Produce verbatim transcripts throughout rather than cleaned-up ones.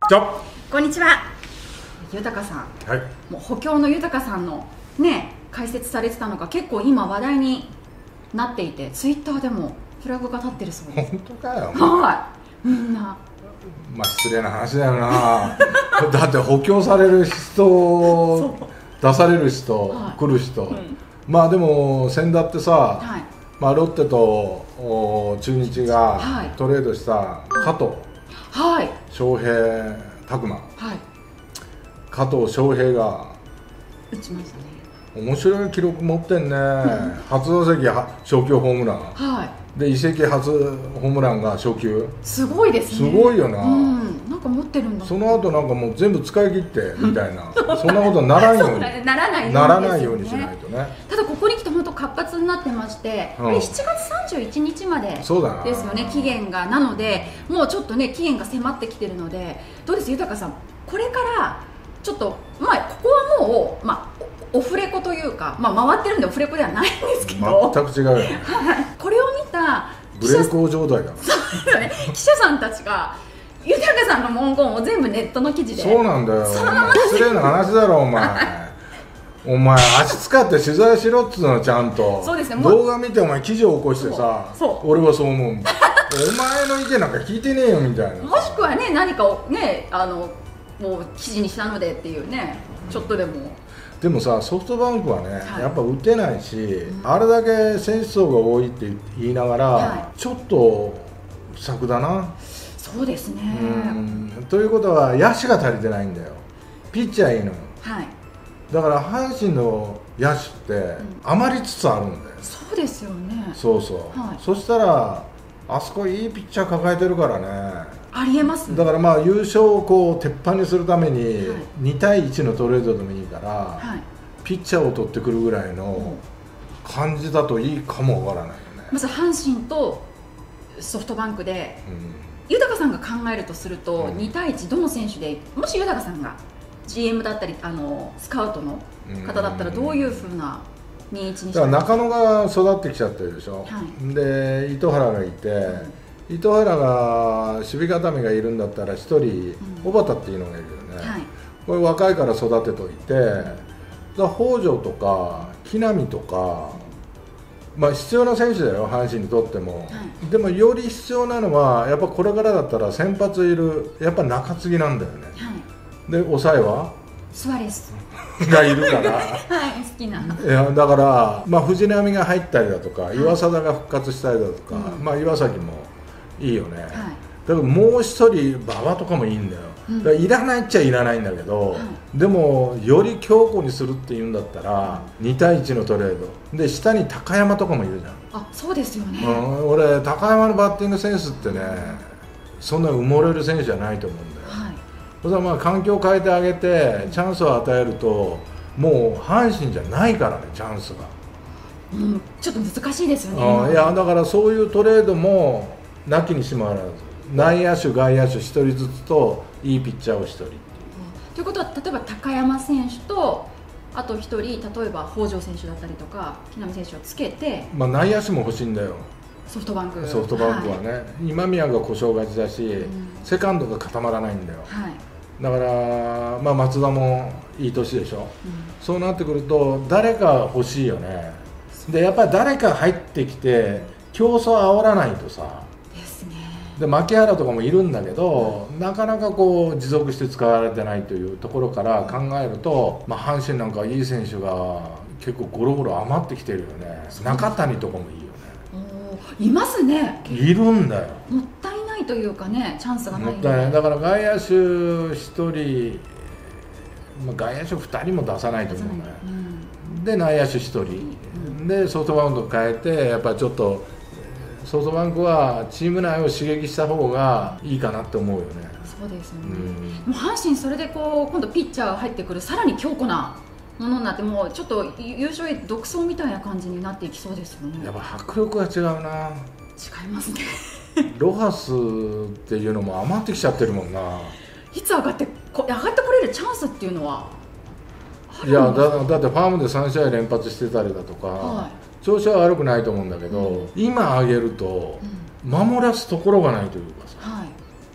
じゃこんにちは、豊さん。 はい。 もう補強の豊さんのね解説されてたのが結構今話題になっていて、ツイッターでもフラグが立ってるそうです。 本当かよ。 はい、みんな。 まあ失礼な話だよな。だって補強される人、出される人、はい、来る人、うん、まあでも先だってさ、はい、まあロッテと中日がトレードした加藤、はい、翔平拓磨、はい、加藤翔平が打ちましたね。 面白い記録持ってんね、うん、初打席初球ホームラン、はい、で移籍初ホームランが初球、 すごいですね。 すごいよな、うん、 なんか持ってるんだ。 その後なんかもう全部使い切ってみたいなそんなことにならんようにならないように、 ならないようにしないとね。 ただここに来て本当活発になってまして、うん、しちがつさんじゅういちにちまでですよね、期限が。なのでもうちょっとね期限が迫ってきてるので、どうです豊さん、これからちょっとまあここはもうまあオフレコというか、まあ、回ってるんでオフレコではないんですけど、 全く違うよ、はい、 これを見たブレーコー状態だ。 そうですよね、記者さんたちが豊さんの文言を全部ネットの記事で。 そうなんだよ、失礼な話だろお前お前足使って取材しろっつうの、ちゃんと。そうですね、動画見てお前記事を起こしてさ、俺はそう思うんだお前の意見なんか聞いてねえよみたいな。 もしくはね、何かをね、あのもう記事にしたのでっていうね、ちょっとでも。 でもさ、ソフトバンクはね、はい、やっぱ打てないし、うん、あれだけ選手層が多いって言いながら、はい、ちょっと不作だな。 そうですね。 うんということは野手が足りてないんだよ。ピッチャーいいのよ、はい、だから阪神の野手って余りつつあるんだよ、うん、 そうですよね。 そうそう、はい、そしたらあそこいいピッチャー抱えてるからね。 ありえますね。 だからまあ優勝をこう鉄板にするためににたいいちのトレードでもいいから、はい、ピッチャーを取ってくるぐらいの感じだといいかもわからないよね。 まず阪神とソフトバンクで、うん、豊さんが考えるとすると、うん、にたいいちどの選手で、もし豊さんが ジーエム だったりあのスカウトの方だったらどういうふうなにいちにしたら。 だから中野が育ってきちゃってるでしょ、はい、で糸原がいて、うん糸原が守備固めがいるんだったらひとり小畑っていうのがいるよね、はい、これ若いから育てといて、だ北条とか木浪とか、まあ必要な選手だよ阪神にとっても、はい、でもより必要なのはやっぱこれからだったら先発いるやっぱ中継ぎなんだよね、はい、で抑えはスアレスがいるからはい好きな。いやだから、まあ、藤浪が入ったりだとか、はい、岩貞が復活したりだとか、うん、まあ岩崎もいいよね、はい、だからもう一人馬場とかもいいんだよ、うん、だからいらないっちゃいらないんだけど、はい、でもより強固にするっていうんだったら、うん、にたいいちのトレードで下に高山とかもいるじゃん。 あ、そうですよね、うん、俺高山のバッティングセンスってねそんな埋もれる選手じゃないと思うんだよ、はい、それはまあ環境を変えてあげてチャンスを与えるともう阪神じゃないからねチャンスが、 うん、ちょっと難しいですよね。 いやだからそういうトレードもなきにしもあらず、内野手、外野手ひとりずつといいピッチャーをひとりっていう。 ということは例えば高山選手とあとひとり、例えば北条選手だったりとか木浪選手をつけて、 まあ、内野手も欲しいんだよソフトバンク。 ソフトバンクはね、はい、今宮が故障がちだし、うん、セカンドが固まらないんだよ、はい、だから、まあ、松田もいい年でしょ、うん、そうなってくると誰か欲しいよね。でやっぱり誰か入ってきて競争煽らないとさで牧原とかもいるんだけど、なかなかこう持続して使われてないというところから考えると、まあ、阪神なんかいい選手が結構ゴロゴロ余ってきてるよね。中谷とかもいいよね。いますね。 いるんだよ。 もったいないというかね、チャンスがない。 もったいない。だから外野手ひとり、まあ、外野手ふたりも出さないと思うね、うん、で内野手ひとり、うん、でソフトバンク変えてやっぱりちょっとソフトバンクはチーム内を刺激した方がいいかなって思うよね。 そうですよね、うん、もう阪神それでこう今度ピッチャーが入ってくるさらに強固なものになってもうちょっと優勝へ独走みたいな感じになっていきそうですよね。 やっぱ迫力が違うな。 違いますねロハスっていうのも余ってきちゃってるもんな。 いつ上がってこ上がってこれるチャンスっていうのはあるんですか？いや だ, だってファームでさん試合連発してたりだとか、はい、調子は悪くないと思うんだけど、うん、今上げると守らすところがないというかさ、はい、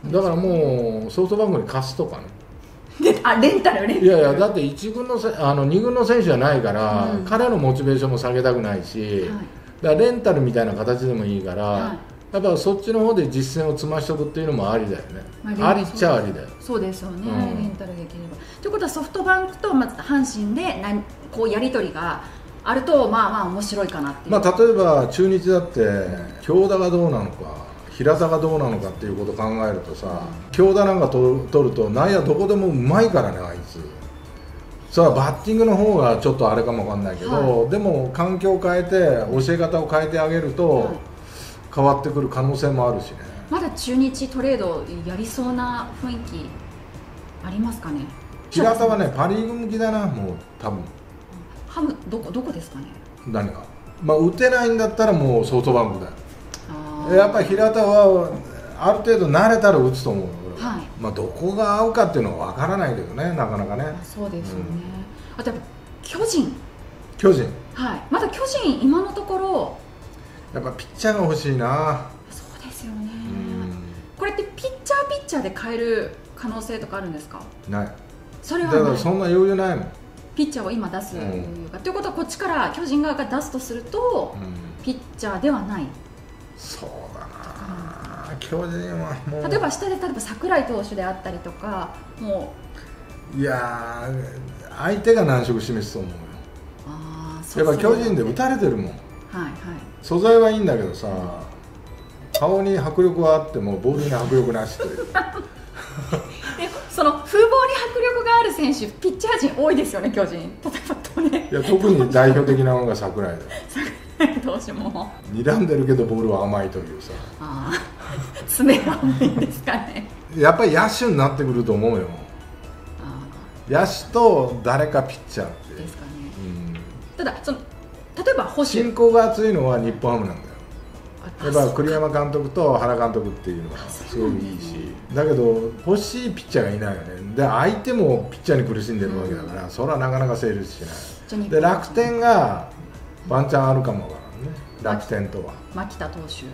だからもうソフトバンクに貸すとかね。 であレンタルね。 いやいや、だっていち軍のせあのに軍の選手じゃないから、うん、彼のモチベーションも下げたくないし、はい、だからレンタルみたいな形でもいいから、はい、やっぱそっちの方で実践を積ましておくっていうのもありだよね、まあ、ありっちゃありだよ。 そうですよね、うん、レンタルできれば。ということはソフトバンクとまず阪神で何こうやり取りがあるとまあまあ面白いかなっていう。 まあ、例えば中日だって京田がどうなのか平田がどうなのかっていうことを考えるとさ、京田なんか取ると内野どこでもうまいからね、あいつ。それはバッティングの方がちょっとあれかもわかんないけど、はい、でも環境を変えて教え方を変えてあげると、はい、変わってくる可能性もあるしね。 まだ中日トレードやりそうな雰囲気ありますかね。 平田はねパ・リーグ向きだな、もう多分。 ハムどこどこですかね。 何が、まあ、打てないんだったらもうソフトバンクだよ。やっぱり平田はある程度慣れたら打つと思う、はい、まあどこが合うかっていうのは分からないけどね、なかなかね。 そうですよね、うん、あとやっぱ巨人巨人はい、まだ巨人今のところやっぱピッチャーが欲しいな。 そうですよね、うん、これってピッチャーピッチャーで変える可能性とかあるんですか。 ない。 それはない。 だからそんな余裕ないもん、 ピッチャーを今出す余裕が、うん、ということはこっちから巨人側が出すとすると、うん、ピッチャーではない。 そうだな、うん、巨人はもう例えば下で例えば櫻井投手であったりとかもういやー相手が難色示すと思うよ。ああ、そうやっぱ巨人で打たれてるもん、はいはい、素材はいいんだけどさ、顔に迫力はあってもボールに迫力なしというでその風貌に迫力がある選手ピッチャー陣多いですよね、巨人。例えばとね、 いや特に代表的なのが櫻井だよどうしも睨んでるけどボールは甘いというさ、 あ爪が甘いんですかね。 やっぱり野手になってくると思うよ。あ野手と誰かピッチャーってですかね、 うん、ただその例えば星親交が厚いのは日本ハムなんだよ。やっぱ栗山監督と原監督っていうのはすごいいいし、だけど欲しいピッチャーがいないよね。で相手もピッチャーに苦しんでるわけだから、うん、それはなかなか成立しない。で楽天がワンチャンあるかもわからんね、楽天とは。 牧田投手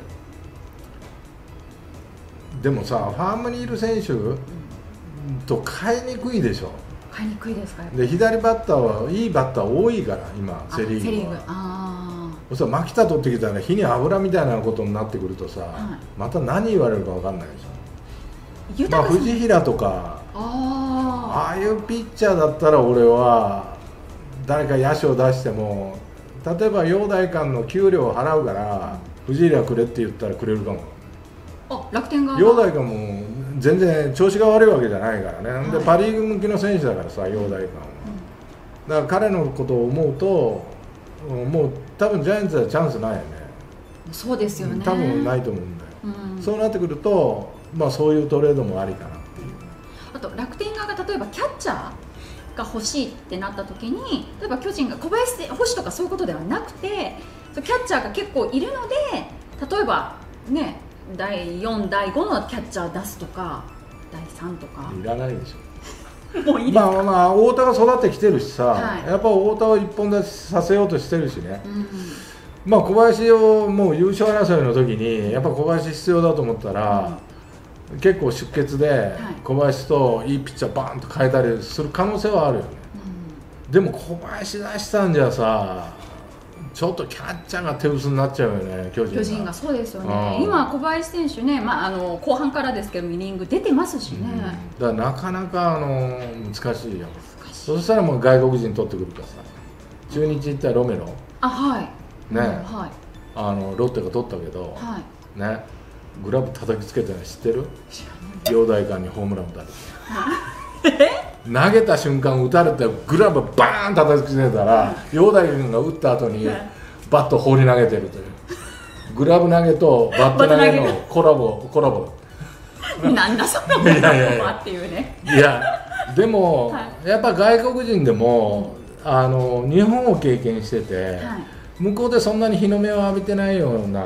でもさ、ファームにいる選手と買いにくいでしょ。 買いにくいですか。 で左バッターはいいバッター多いから今セ・リーグは。セ・リーグ、ああ、そ牧田取ってきたら火に油みたいなことになってくるとさ、はい、また何言われるか分かんないでしょ。まあ藤平とか あ, ああいうピッチャーだったら俺は誰か野手を出しても、例えば陽大館の給料を払うから藤平くれって言ったらくれるかも。 あ、楽天が陽大館も全然調子が悪いわけじゃないからね、はい、でパ・リーグ向きの選手だからさ陽大館は、うん、だから彼のことを思うともう多分ジャイアンツはチャンスないよね。 そうですよね、 多分ないと思うんだよ、うん、そうなってくると、まあ、そういうトレードもありかなっていう。 あと楽天側が例えばキャッチャーが欲しいってなった時に、例えば巨人が小林星とかそういうことではなくて、キャッチャーが結構いるので、例えばねだいよん、だいごのキャッチャー出すとかだいさんとかいらないでしょもういいですか。 まあまあ太田が育ってきてるしさ、はい、やっぱ太田を一本出しさせようとしてるしね、うんうん、まあ小林をもう優勝争いの時にやっぱ小林必要だと思ったら、うん、結構出血で小林といいピッチャーバーンと変えたりする可能性はあるよね、うん、でも小林出したんじゃさちょっとキャッチャーが手薄になっちゃうよね、巨人が。 巨人がそうですよね。今小林選手ね、まあ、あの後半からですけどイニング出てますしね、 うん、だからなかなかあの難しいよ。難しい。そしたらもう外国人取ってくるからさ、中日行ったらロメロ、 あ、はいね、 うん、はい、あのロッテが取ったけど、はい、ね、グラブ叩きつけてるの知ってる？陽大館にホームラン打たれて投げた瞬間打たれてグラブバーン叩きつけたら陽大君が打った後にバット放り投げてるというグラブ投げとバット投げのコラボコラボなんだそのコラボっていうね。 いやでも、はい、やっぱ外国人でもあの日本を経験してて、はい、向こうでそんなに日の目を浴びてないような、うん、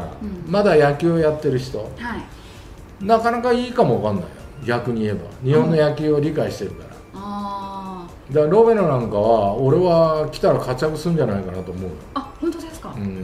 まだ野球をやってる人、はい、なかなかいいかもわかんないよ。逆に言えば日本の野球を理解してるから、うん、あだからロベノなんかは俺は来たら活躍するんじゃないかなと思うよ。 あ、本当ですか。うん、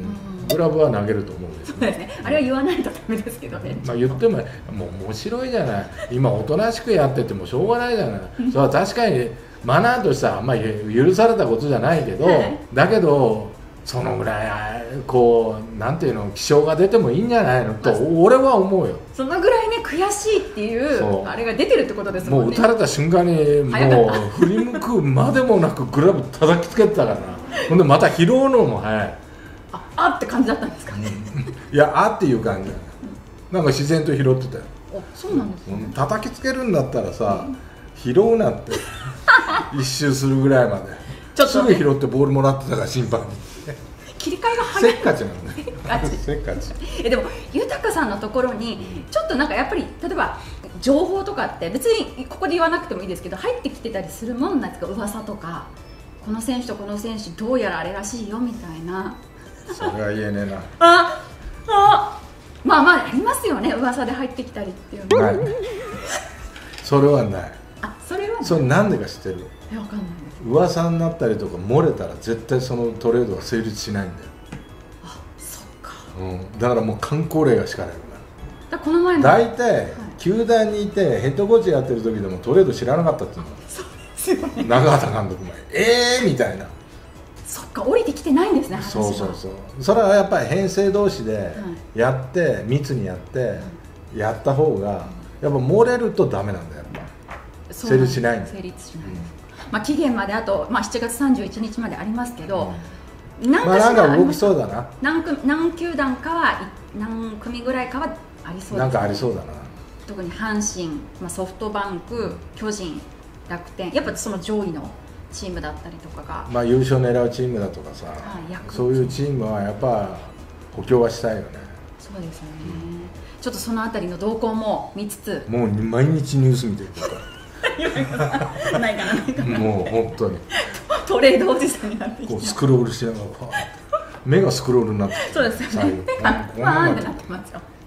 グラブは投げると思うんです、 ね、そうですね、あれは言わないとダメですけどね。 まあ言ってももう面白いじゃない、今おとなしくやっててもしょうがないじゃない、それは確かにマナーとしてはあんまり許されたことじゃないけど、はい、だけどそのぐらいこうなんていうの気性が出てもいいんじゃないのと俺は思うよ。 そのぐらいね悔しいっていうあれが出てるってことですもんね。 もう打たれた瞬間にもう振り向くまでもなくグラブ叩きつけてたからなほんでまた拾うのも早い。 ああって感じだったんですかね。 いやあっていう感じ、なんか自然と拾ってたよ。 あそうなんですね。 叩きつけるんだったらさ、うん、拾うなって一周するぐらいまでちょっと、ね、すぐ拾ってボールもらってたから審判に切り替えが早い。 せっかちなんだよせっかちえでも豊さんのところにちょっとなんかやっぱり例えば情報とかって別にここで言わなくてもいいですけど入ってきてたりするもんなんですか、噂とかこの選手とこの選手どうやらあれらしいよみたいな。 それは言えねえなああまあまあありますよね、噂で入ってきたりっていうのは。 ないそれはない。 あそれはない。 それなんでか知ってる？ えわかんないです。 噂になったりとか漏れたら絶対そのトレードは成立しないんだよ。 あそっか、 うん、だからもう慣行令が敷かれるだこの前の大体、はい、球団にいてヘッドコーチやってる時でもトレード知らなかったっていうの。 そうですよね。 中畑監督もええーみたいな。 そっか降りてきてないんですね。 そうそうそう。それはやっぱり編成同士でやって、はい、密にやってやった方がやっぱ漏れるとダメなんだよ。やっぱ成立しないんだよ。 成立しない、うんまあ、期限まであと、まあ、しちがつさんじゅういちにちまでありますけど、 うん、何かしら、まあ、なんか動きそうだな。 何組何球団かは何組ぐらいかはありそうです、ね、 なんかありそうだな。 特に阪神、まあ、ソフトバンク、巨人、楽天やっぱその上位のチームだったりとかが、 まあ、優勝狙うチームだとかさ、はい、そういうチームはやっぱ補強はしたいよね。 そうですよね、うん、ちょっとそのあたりの動向も見つつもう毎日ニュース見てるからないかなないかなもう本当にトレードおじさんになってきてこうスクロールしながら目がスクロールになってきてそうですよね目がパーンってなってますよ。